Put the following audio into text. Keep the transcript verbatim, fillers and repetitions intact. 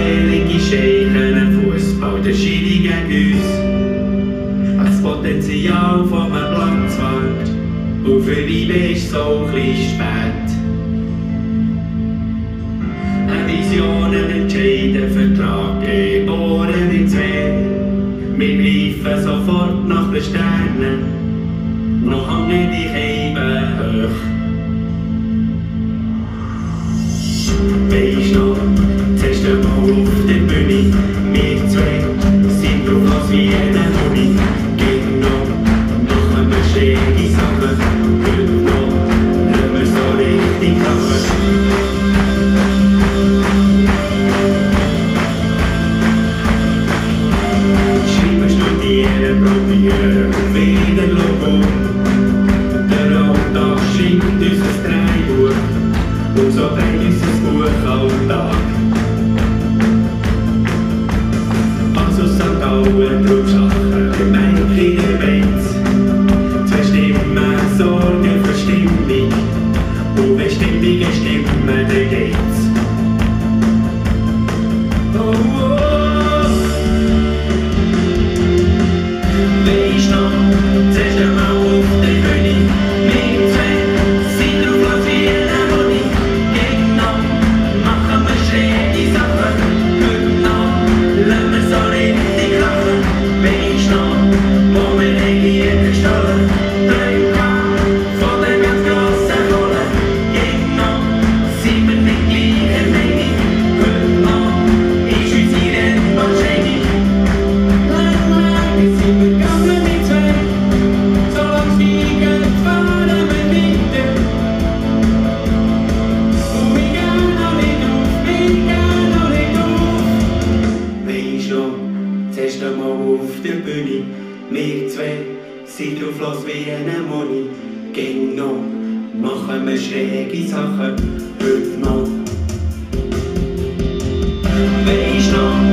Unzählige Scheichen, Fußball, der Schiri gegen uns. Das Potenzial von einem Platzwart, und für ihn ist so klein spät. Eine Vision, ein entscheidender Vertrag, geboren in zwei. Wir greifen sofort nach den Sternen, noch hängen die Scheiben hoch. Weisst noch, zuerst einmal auf der Bühne, wir zwei sind drauf los wie eine Huni. Genau, machen wir schräge Sachen, heute noch, lassen wir so richtig lachen. Schreiben, studieren, probieren und wieder Logo. Der Alltag schreibt unser Drehbuch. Und so bringt unser Buch Alltag. Also Sankt Gallen, Trubschachen, Gemeinde in der Beiz. Zwei Stimmen, Sorgen für Stimmung. Und wenn Stimmungen stimmen, dann geht's. Oh, oh. Weisst noch, zuerst einmal auf der Bühne, wir zwei sind drauf los wie eine Huni. Genau, machen wir schräge Sachen, heute noch, lassen wir so richtig lachen. Weisst noch, wo wir jeden gestohlen, Träume von der ganz grossen Kohle. Genau, sind wir nicht gleicher Meinung, heute noch ist unsere Rennbahn schräg. Lang, lang sind wir gegangen mit zwei, solange es fliegen, fahren wir weiter. Und wir gehen noch nicht auf, wir gehen noch nicht auf. Weisst noch, zuerst einmal auf der Bühne, wir zwei sind drauf los wie eine Moni. Genau, machen wir schräge Sachen, heute noch. Weisst noch,